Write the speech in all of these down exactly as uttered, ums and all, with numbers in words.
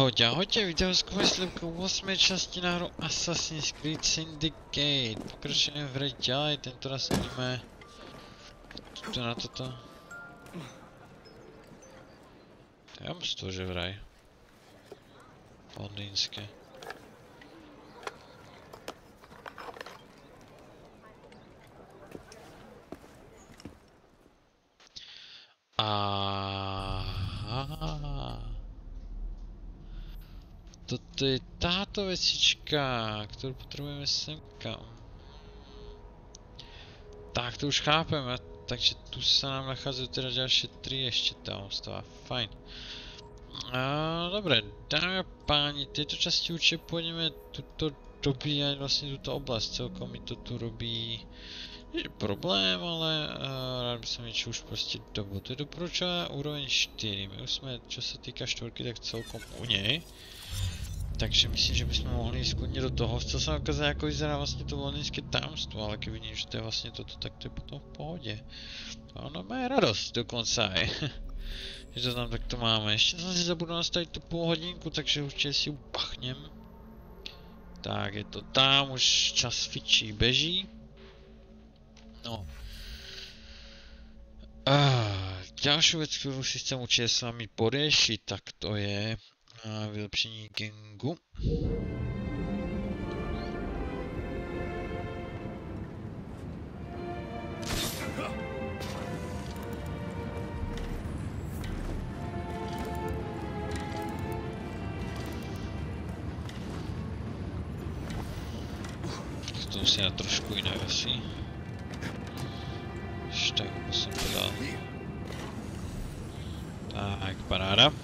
Ahojte, ahojte, vítám z Komeslivku v osmej časti na hru Assassin's Creed Syndicate. Pokračujeme v hre ďalej, tentoraz ideme tuto na toto. Tajomstvo, že vraj. Londýnske. Aha. Toto je táto vecička, ktorú potrebujeme semka. Tak to už chápeme, takže tu sa nám nachádzajú teda ďalšie tri ešte tajomstvá, fajn. A, dobre, dámy a páni, v tejto časti určite pôjdeme tuto dobíjať vlastne túto oblasť, celkom mi to tu robí nie problém, ale uh, rád by som niečo už proste dobu. To je doporučená úroveň štyri, my už sme, čo sa týka štvorky, tak celkom u nej. Takže myslím, že by sme mohli ísť kľudne do toho. Chcel som ukázať, ako vyzerá vlastne to londýnske tajomstvo, ale keď vidím, že to je vlastne toto, tak to je potom v pohode. A ono má aj radosť dokonca aj. Že to tam takto máme. Ešte som si zabudol nastaviť tú pol hodinku, takže určite si ju bachnem. Tak, je to tam, už čas fičí, beží. No. Ah, ďalšiu vec, ktorú si chcem určite s vami poriešiť, tak to je a vylepšení gangu. To musí na trošku inak asi. Ešte tak, ako som povedal. Tak, paráda.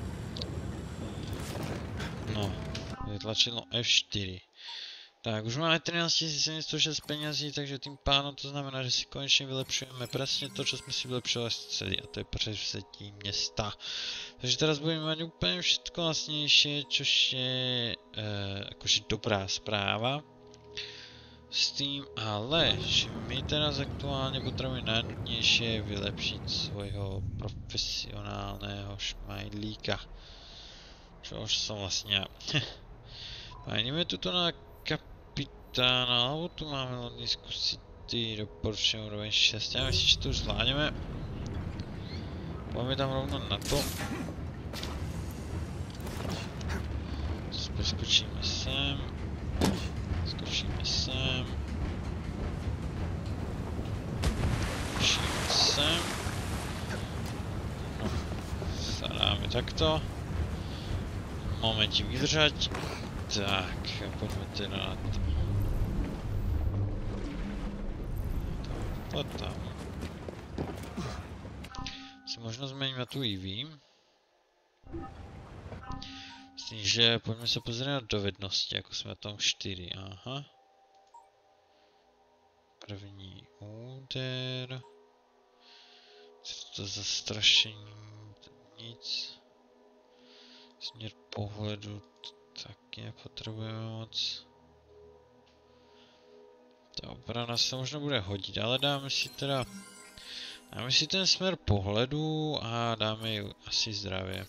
No, vytlačilo ef štyri. Tak, už máme trinásťtisíc sedemstošesť peňazí, takže tým pádom to znamená, že si konečne vylepšujeme presne to, čo sme si vylepšovali celý, a to je prevzetí mesta. Takže teraz budeme mať úplne všetko vlastnejšie, čož je e, akože dobrá správa. S tým ale, že my teraz aktuálne potrebujeme najnutnejšie vylepšiť svojho profesionálneho šmajlíka. Čo už som vlastne ja. Ideme tuto na kapitána, alebo tu máme Londýnsku City, doporučujem úroveň šesť. Ja myslím, že to už zvládneme. Poďme tam rovno na to. Preskočíme sem. Skočíme sem. Skočíme sem. No, sa dáme takto. Momentík vydržať. Tak, poďme teda na to. To tam. Si možno zmením na tú Eevee. Myslím, že poďme sa pozrieť na dovednosti, ako sme na tom štyri. Aha. První úder. Co to za strašení? Nic. Směr pohledu taky nepotřebujeme moc. Ta obrana se možná bude hodit, ale dáme si teda... Dáme si ten směr pohledu a dáme ji asi zdravě.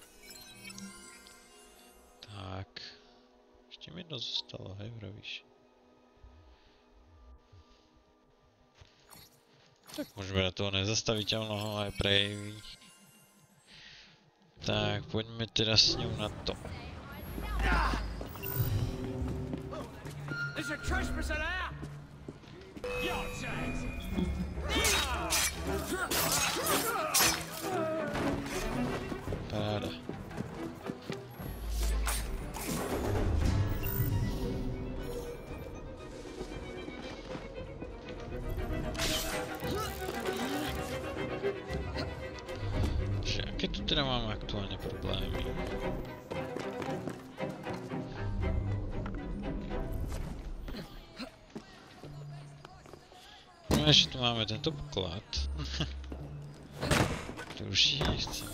Tak. Ještě mi jedno zostalo, hej, vravíš. Tak můžeme na toho nezastaviteľného aj prejeví. Tak, poďme teda s ňou na to. Paráda. Aké tu teda máme aktuálne problémy? No ešte tu máme tento poklad. To už nechcem.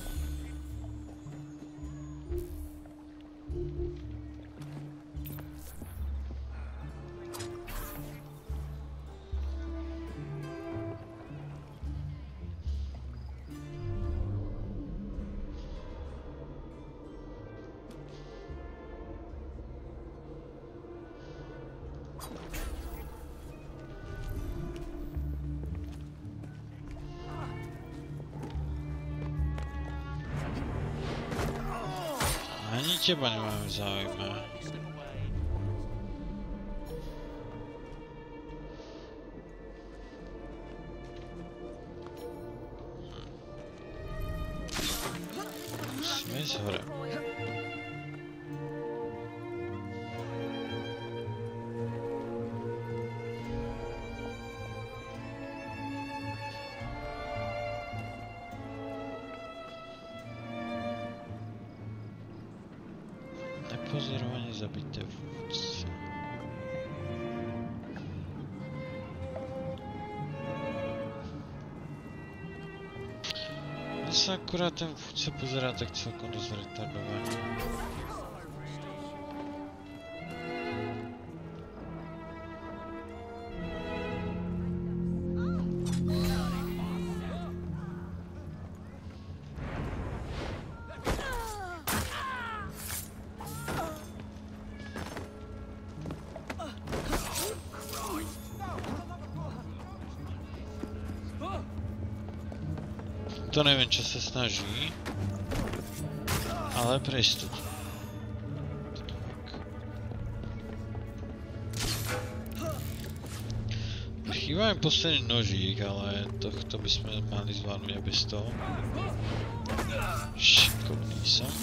teba nemáme záujme. Musíme jít hore. Nepozorovaně zabité vůdce. Mně se akorát ten vůdce pozerá tak celkom dost retardovaně. To nevím, čo se snaží, ale pro jistotu. Chýbá mi posledný nožík, ale tohto bychom mali zvládnout bez toho. Šikovný jsem.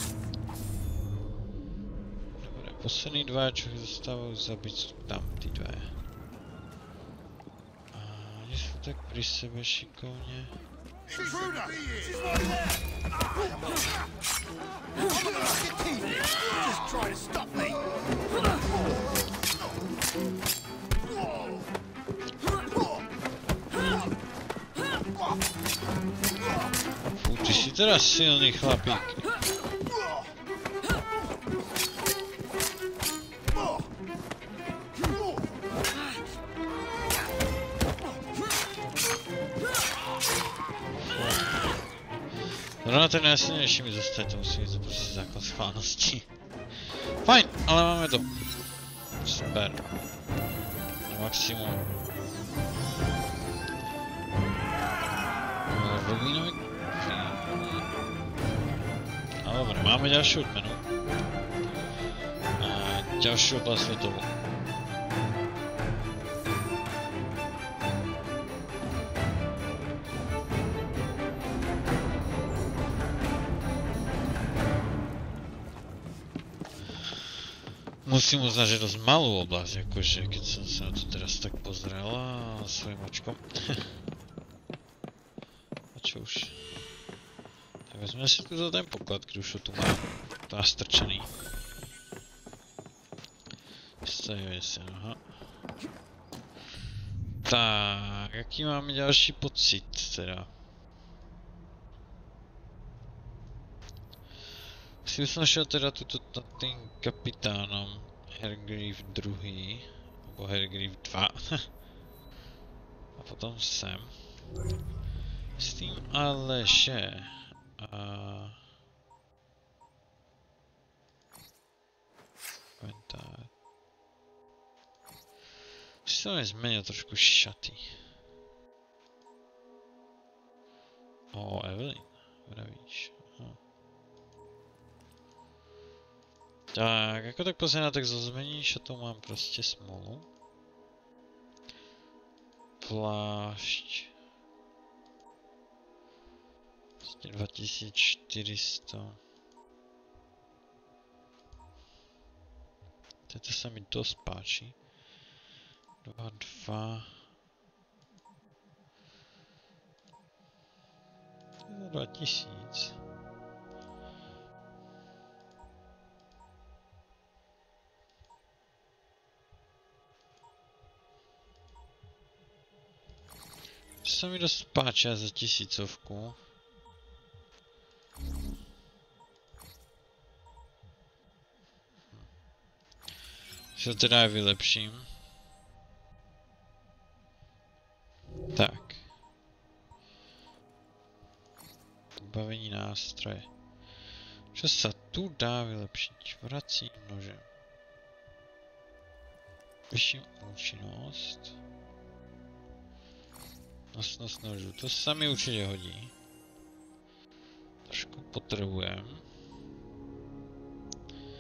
Dobre, poslední dva, čo zostávají zabít, jsou tam ty dva. A oni jsou tak pri sebe šikovně. Intruder! She's right there! I'm gonna like a teeth! Just try to stop me! Fú, ty si teda silný chlapík. Zrovna ten nejsilnější mi zůstane, to musí mít to prostě základ schválnosti. Fajn, ale máme to. Super. Na maximum. Vlínový... A dobré, máme další odmenu. A další oblast světovou. Musím uznať, že dosť malú oblasť, akože keď som sa na to teraz tak pozrel a svojím očkom. A čo už? Tak vezme si tu za ten poklad, keď už ho tu mám. To nastrčený. Stavíme sa, aha. Tak, aký máme ďalší pocit teda? Si som šel teda tuto nad tým kapitánom Hergreave druhý, alebo Hergreave dva. A potom sem. S tým ale že... A... Komentár. Už som aj zmenil trošku šaty. O, Evelyn, vravíš. Aha. Tak, ako tak pozerá, tak zo zmení šatov mám prostě smolu. Plášť. Prostě dva tisíce čtyři sta. Toto sa mi dosť páči. dva, dva. dva tisíce. To sa mi dosť páčia za tisícovku. Si to teda aj vylepším. Tak. Vybavení nástroje. Čo sa tu dá vylepšiť? Vrací nožem. Vyšší účinnosť. Nosnost nožů, to sa mi určite hodí. Trošku potrebujem.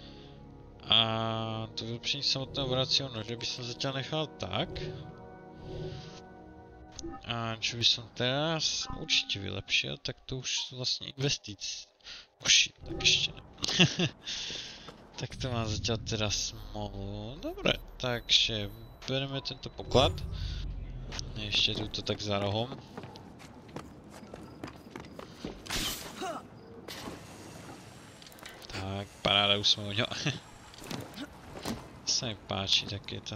A to vylepšení samotného vracího nože by som zatiaľ nechal tak. A čo by som teraz určite vylepšil, tak to už sú vlastne investície. Uši, tak ešte ne. Tak to mám zatiaľ teraz smolu. Dobre, takže bereme tento poklad. Ešte túto tak za rohom. Tak, paráda, už sme u ňo. Sa mi páči takéto.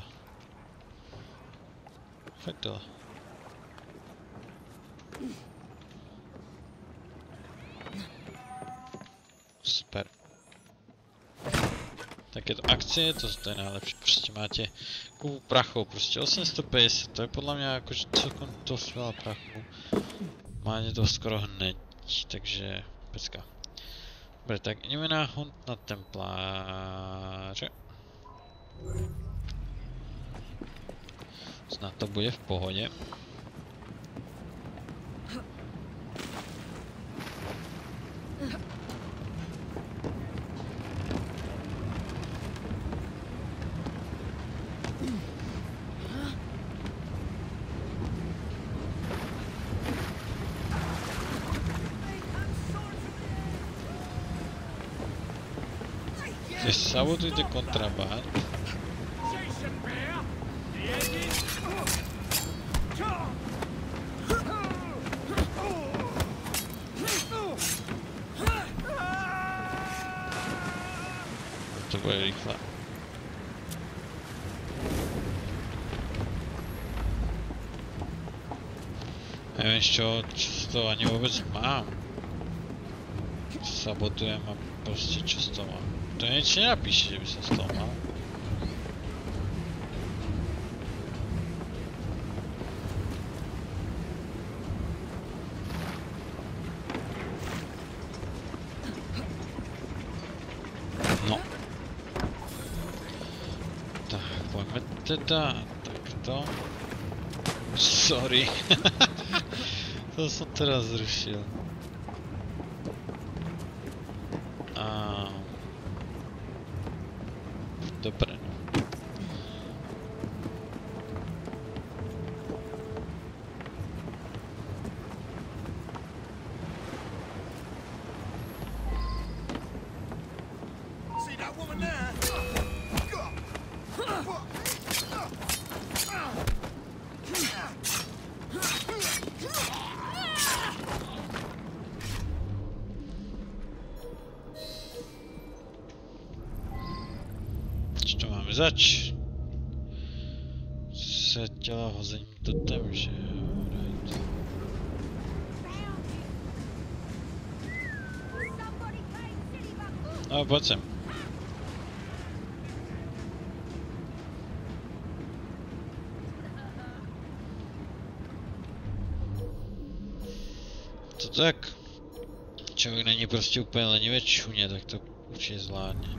Fakt dole. Super. Takéto akcie, to, to je najlepšie, proste máte kúpu prachov, proste osemstopäťdesiat, to je podľa mňa akože celkom dosť veľa prachu. Máte to skoro hneď, takže pecka. Dobre, tak ideme na hunt na templáře. Snad to bude v pohode. Sabotujte kontraband. To bude rýchle. Neviem čo, čo z toho ani vôbec mám. Sabotujem a proste čo z toho mám. To nič nenapíše, že by som z toho mal. No. Tak, poďme teda takto. Sorry. To som teraz zrušil. Dobre. See that woman there? Zač. Zatiaľ hození do temže. Right. No, poď sem. To tak. Človek není proste úplne lenivec čuně, tak to určite zvládne.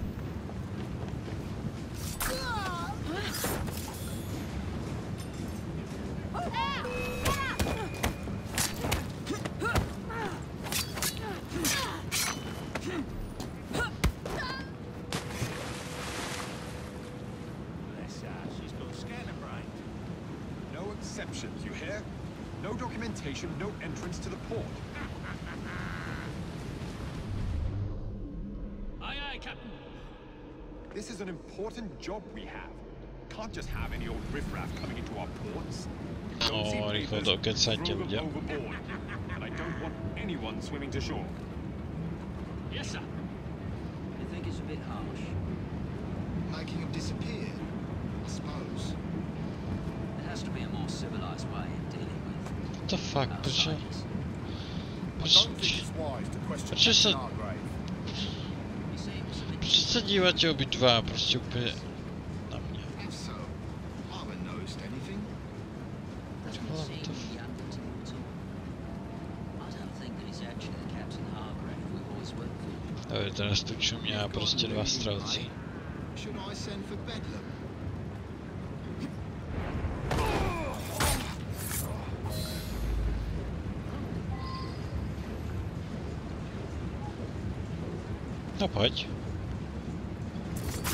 You hear? No documentation, no entrance to the port. Aye, aye, Captain. This is an important job we have. Can't just have any old riffraff coming into our ports. Don't see O, rýchlo papers, dokecať throw them ľudia. overboard. And I don't want anyone swimming to shore. Yes, sir. You think it's a bit harsh? Making him disappear, I suppose. There has to be a more civilized way of dealing with What the fuck, prečo? outsiders. I don't think it's wise to question Prečo sa... Captain Hargrave. You see, it was a bit Prečo sa dívate obidva proste úplne na mňa? If so, I haven't noticed anything. doesn't What seem the f- younger to you at all. I don't think that he's actually the Captain Hargrave we've always worked for. Dobre, teraz tu čumia proste dva strelci. Should I send for Bedlam? No poď.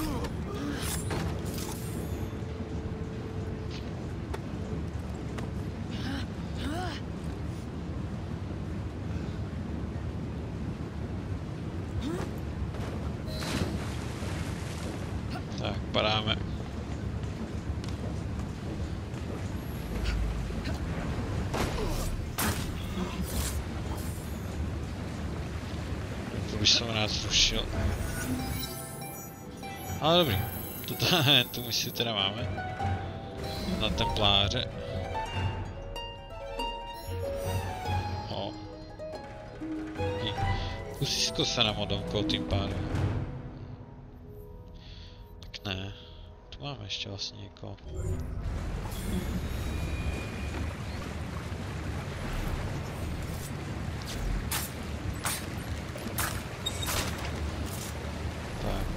padáme. To bych jsem rád zrušil. Ale dobrý, tuto, tu misi teda máme. Na templáře. O. Kusísko se nám odomkou tím pádem. Tak ne. Tu máme ještě vlastně někoho. Tak.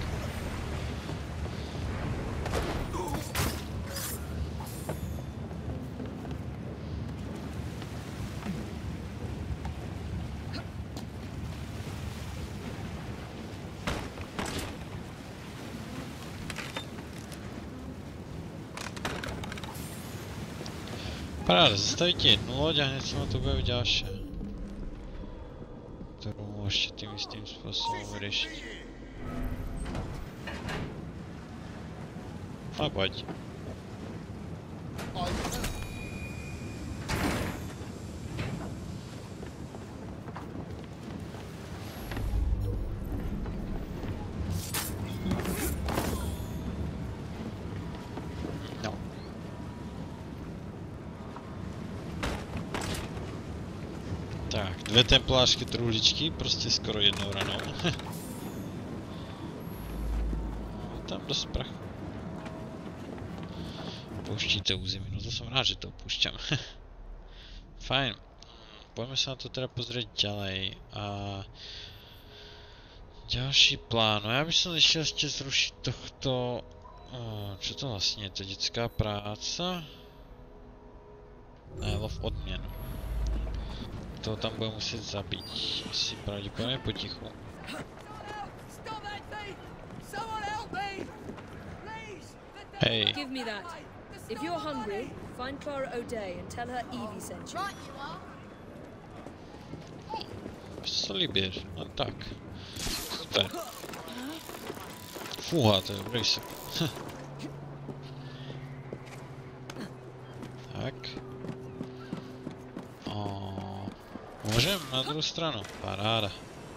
Paráda, zastavíte jednu loď a hned se na to bude vyděláše. Kterou můžete tím jistým způsobem vyřešit. A pojď. Tak, dvě templářské truhličky, prostě skoro jednou ranou. Tam dost prachu. Pouštíte území, no to jsem rád, že to opoušťám. Fajn. Pojďme se na to teda pozrieť ďalej. A další plán. No já bych se chtěl ještě zrušit tohto... O, čo to vlastně je? To dětská práce? Ne, lov odměn. To tam bude muset zabít. Asi pravděpodobně potichu. Hej. Give me that. If you're hungry, find Clara O'Day and tell her Evie sent you. Soliběr, no tak. Super. Fuha, to je dobrý se. Tak. O, můžem na druhou stranu, paráda.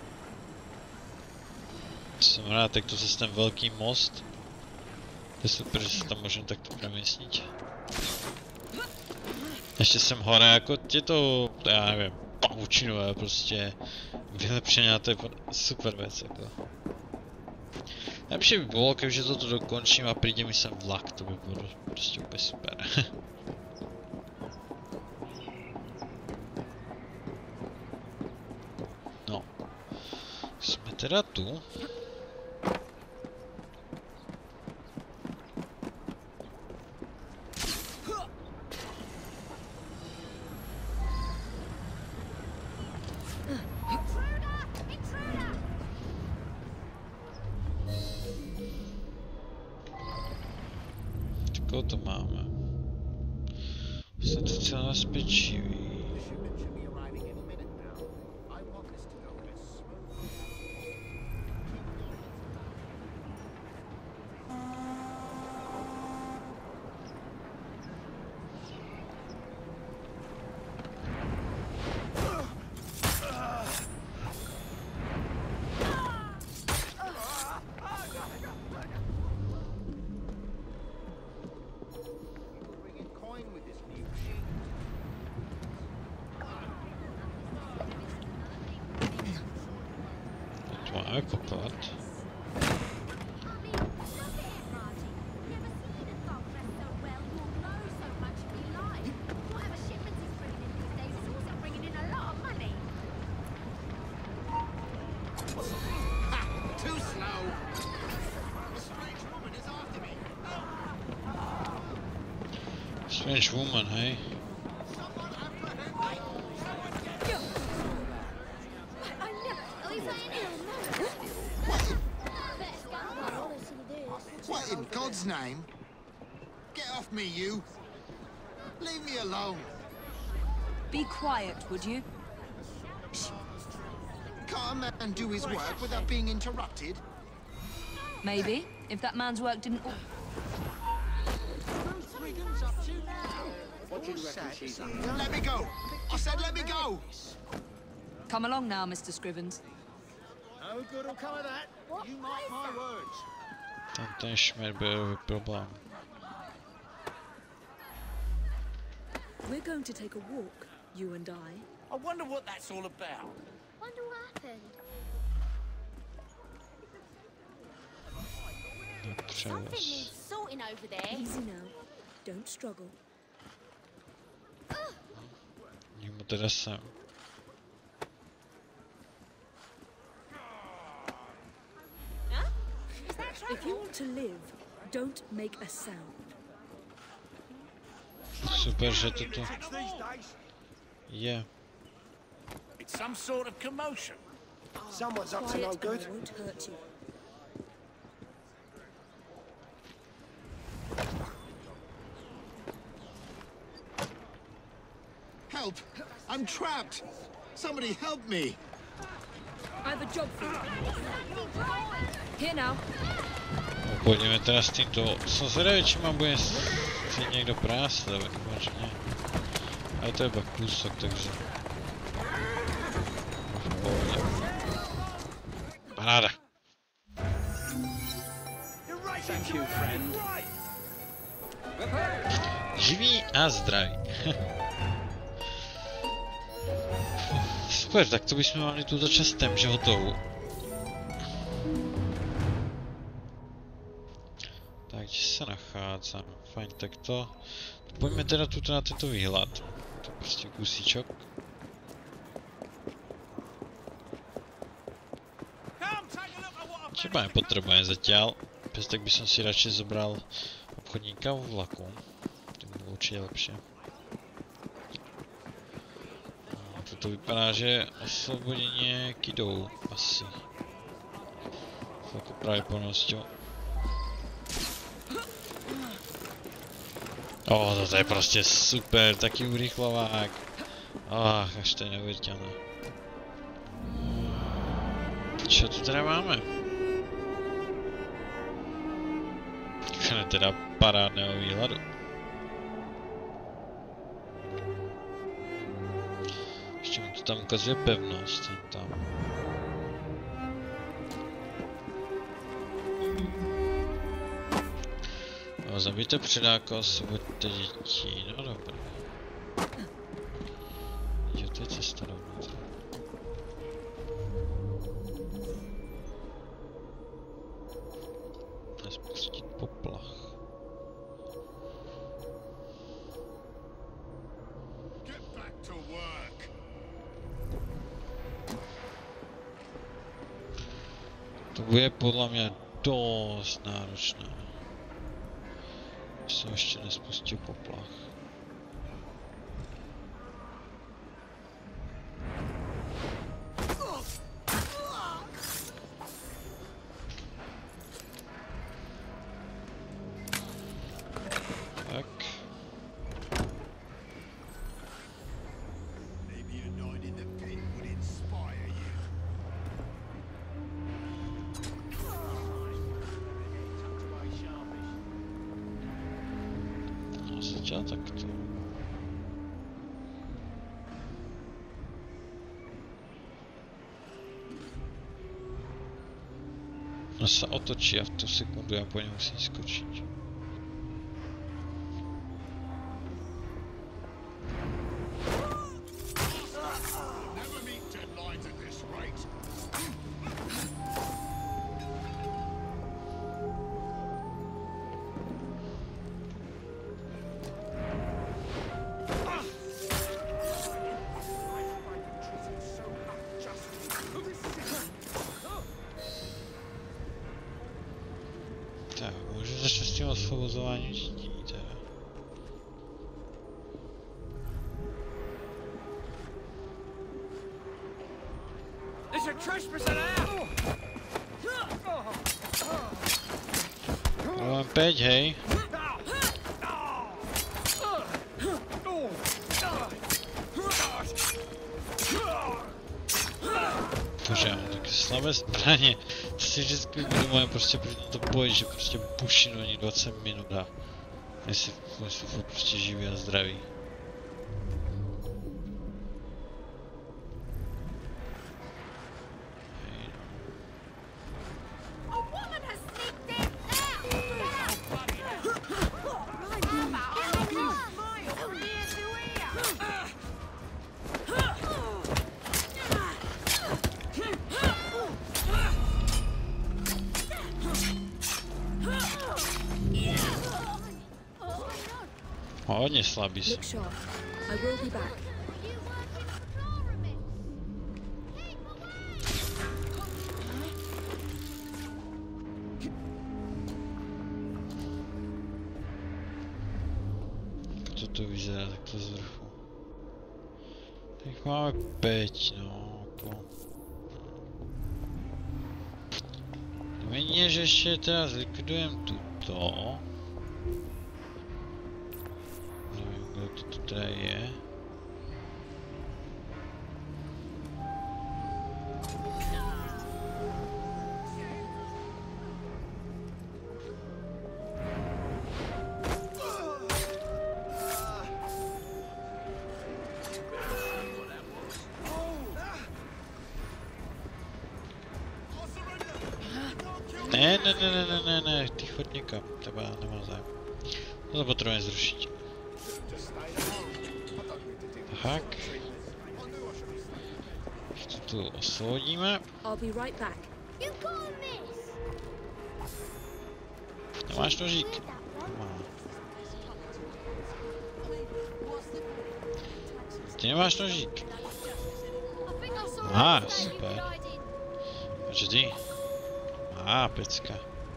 Jsem rád, jak to zase ten velký most. Je super, že se tam můžeme takto přemístit. Ještě jsem hore, jako je to, já nevím, pavučinové, prostě vylepšení, to je super věc, jako. Lepší by bylo, kdyže toto dokončím a přijde mi sem vlak, to by bylo prostě úplně super. No, jsme teda tu. Koho to máme? Jsem docela bezpečivý. Máme poklad. Strange woman, hey? What in God's name? Get off me, you! Leave me alone! Be quiet, would you? Can't a man do his work without being interrupted? Maybe. If that man's work didn't... Let me go! I said let me go! Come along now, Mister Scrivens. No good will come of that. You mark my words. Tam ten šmer byl problém. We're going to take a walk, you and I. I wonder what that's all about. Wonder what happened. Something needs sorting over there. Easy now. Don't struggle. Mimo teda sem. Huh? Is that If you trouble? want to live, don't make a sound. Super, že to tu These days, je. it's some sort of commotion. Someone's up to Quiet no and good. I won't hurt you. Help! I'm trapped! Somebody help me! I have a job for you. Here now. No, pôjdeme teraz s týmto. Som zvedavý, či ma bude si niekto prásť, ale dúfam, že nie. Ale to je iba kúsok, takže... V pohode. Paráda. Thank you, friend. Živý a zdravý. Super, tak to bychom mali túto časť temže hotovú. Tak, kde sa nachádzam? Fajn, tak to... Poďme teda tuto na tento výhľad. To je proste kusíčok. Chyba nepotrebujem zatiaľ. Bez tak by som si radšej zobral obchodníka vo vlaku. To by bolo určite lepšie. To vypadá, že oslobodenie kidou asi. S takou pravděpodobnosťou. O, toto je prostě super, taký urychlovák. Ach, až to je neuvěřitelné. Čo tu teda máme? Teda parádného výhledu. Ještě mi to tam ukazuje pevnost, ten tam. No, zabijte předáka, osvoboďte děti, no dobré. Jo, to je cesta dovnitř. Nespustit poplach. Get back to work! To bude podle mě dost náročné. Jsem ještě nespustil poplach. Tak. Maybe a night in the pit would inspire you. No, začal takto. No se otočí a v tu sekundu já po něm musím skočit. Never meet deadlines at this rate. Tak, můžu začít s tím osvobozováním dětí, teda. There's a trespasser there! Problém pět, hej. Bože, já mám taky slabé zbraně. To si vždycky uvědomujem prostě pro to boj, že prostě bušinu ani dvacet minut a jestli jsou furt prostě živí a zdraví. Hodně slabý jsou. Look sharp. I will be back. To to vyzerá takto z vrchu. Tak máme pět, no. Jako. Méně, že ještě teda zlikvidujeme tuto. Nevím, kdo to tu teda je. Ne, ne, ne, ne, ne, ne, ne, ty chod někam, teba nemá zájem. To potřebujeme zrušit. Tak. Ještě tu osvobodíme. Nemáš nožík? Nemá. Ty nemáš nožík? Má, super. Takže ty. Má, pecka.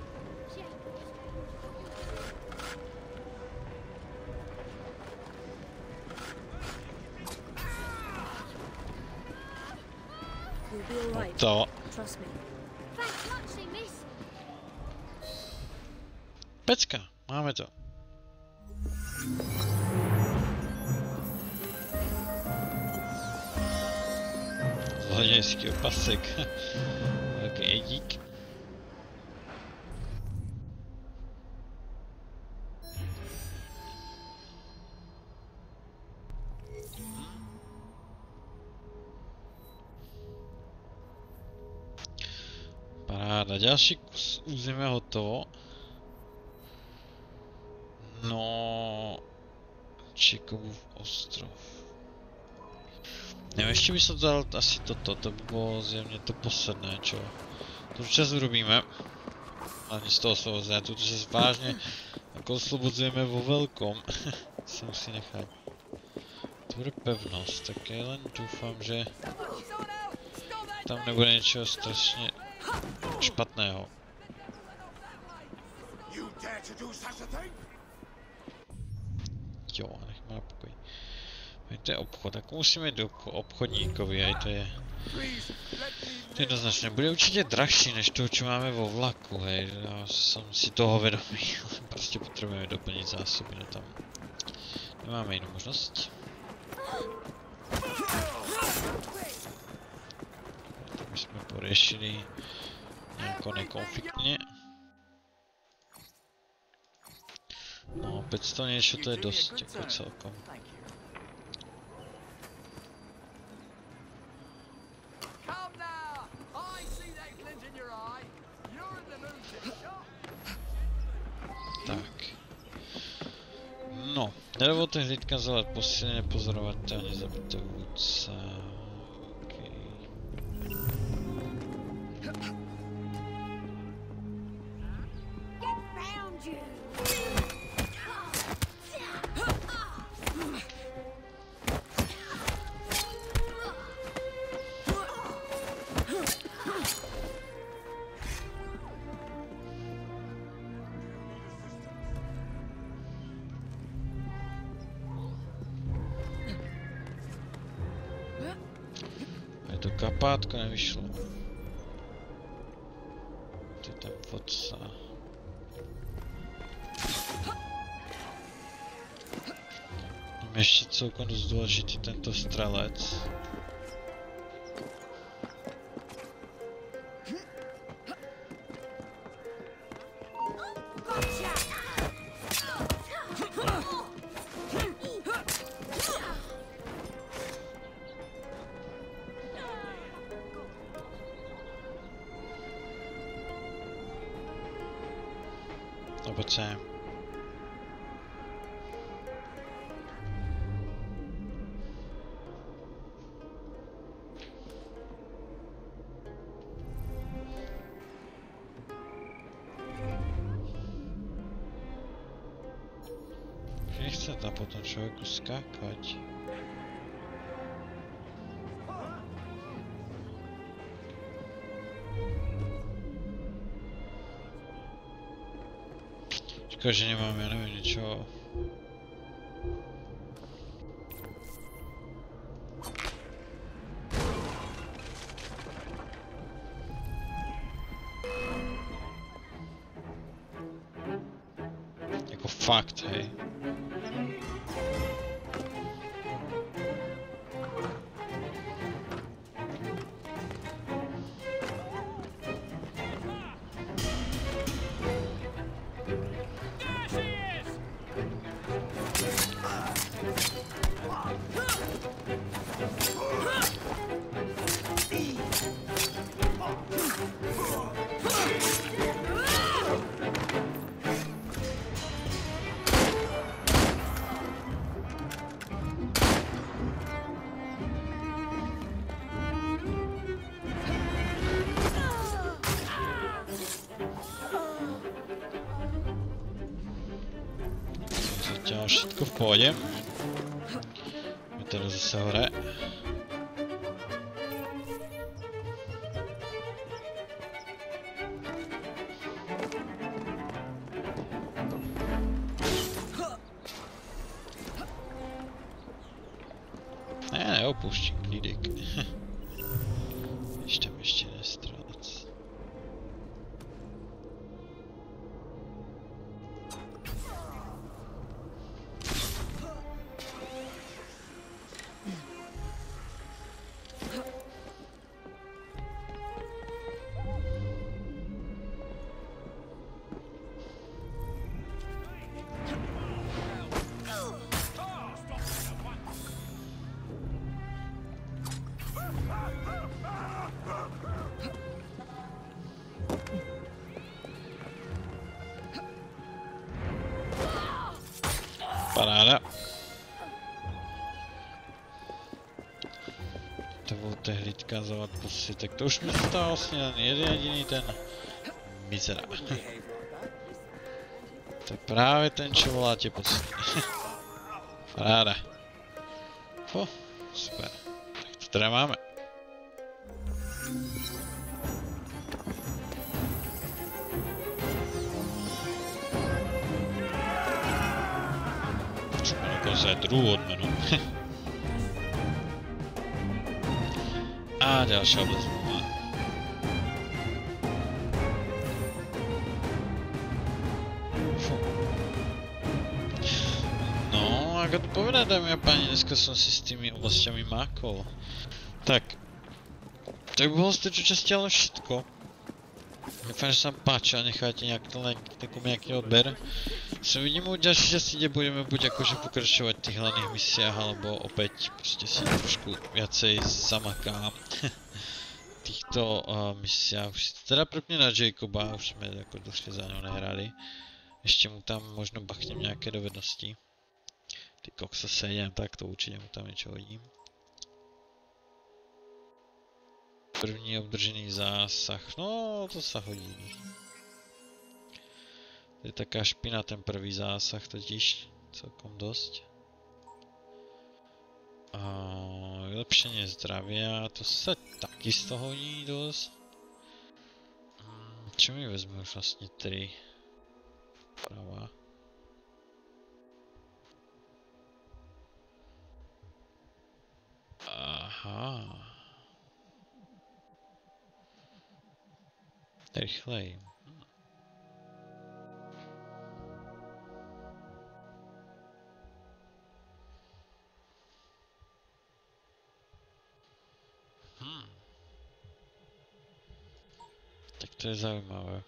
No to. Pecka, máme to. Zlodějský opasek. Velký jedík. Paráda, další kus území je hotovo. No, Čekovův ostrov. Nevím, ještě bych se dal asi toto, to by bylo zjevně to posledné, čo? To už čas urobíme. Hlavně z toho osvobození, to už vážně jako osvobozujeme vo velkom. Se musí nechat. To bude pevnost, tak já jen doufám, že tam nebude něčeho strašně špatného. Jo, nechme na pokoj. To je obchod, tak musíme jít do obchodníkovi, a to je... To jednoznačně bude určitě drahší než to, co máme vo vlaku, hej, já jsem si toho vědomý, prostě potřebujeme doplnit zásoby, no tam nemáme jinou možnost. Tak my jsme pořešili nějako nekonfliktně. No, päťsto niečo to je dosť, jako celkom. Tak. No, nedovolte hlídka zavolat posíleně pozorovatelně zabité vůdce. Okay. To kapátko nevyšlo. To je ten vodca. Mám ještě celkom dost důležitý tento střelec. No pojď sem. Nechce tam potom člověku skákať. Škoda, že nemám, já nevím, ničeho. Jako fakt, hej. Dělám všetko v pohodě. My teda zase hore. Ne, neopouštím klídek. Ještě tam ještě nestrác. Paráda. To byl tehlítka zovat pusy, tak to už mi stál vlastně jen jeden jediný ten mizera. To je právě ten, čo volá tě pocit. Paráda. Fo, super. Tak to teda máme. Dokonce je druhou odmenu. A další oblast. No, ako to povedať, dámy a páni, dneska som si s tými oblastiami mákol. Tak. To by bolo z tejto časti ale všetko. Dúfam, že sa vám páči a necháte nejak to like, nejaký odber. Se vidíme u ďalších častí, kde budeme buď akože pokračovať v tých hlavných misiách, alebo opäť proste si trošku viacej zamakám. V týchto uh, misiách. Už si teda prepne na Jacoba, už sme ako dlhšie za ňou nehrali. Ešte mu tam možno bachnem nejaké dovednosti. Ty koksa sedem, tak to určite mu tam niečo hodím. První obdržený zásah, no to sa hodí. To je taká špina ten prvý zásah totiž, celkom dosť. A vylepšenie zdravia, to sa takisto hodí dosť. Čo mi vezme už vlastne tri? Pravá. Aha. Rychlej. Hmm. Tak to je zaujímavé.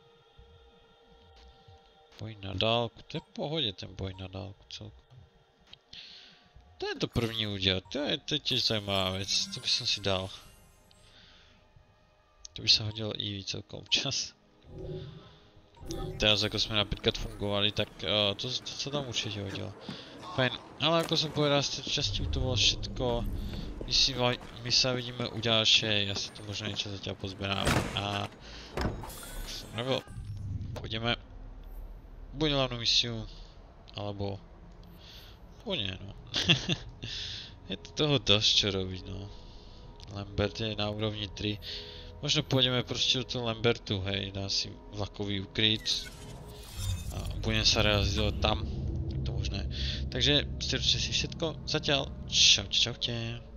Boj na dálku, to je v pohodě ten boj na dálku celkom. To je to první udělat, to je, to je tiež zajímavá věc, to by som si dal. To by sa hodilo Eevee celkom občas. teraz ako sme napríklad fungovali, tak uh, to, to sa tam určite hodilo. Fajn, ale ako som povedal, z tejto časti to bolo všetko. My, si, my sa vidíme u ďalšej, ja si tu možno niečo zatiaľ pozberám a ako som robil, pôjdeme buď hlavnú misiu, alebo nie, no. Je to toho dosť čo robiť, no. Lambert je na úrovni tri. Možno pôjdeme proste do toho Lambertu, hej, dám si vlakový ukryt a budem sa realizovať tam, je to možné. Takže ste si všetko, zatiaľ, čaute, čaute.